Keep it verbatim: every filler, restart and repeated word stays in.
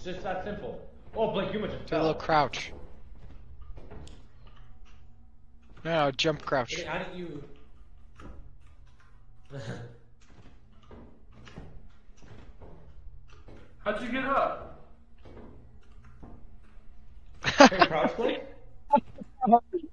just that simple. Oh, Blake, you much just Do a fell. little crouch. No, no, jump crouch. Okay, how did you... How'd you get up? Hey, crouch, Blake?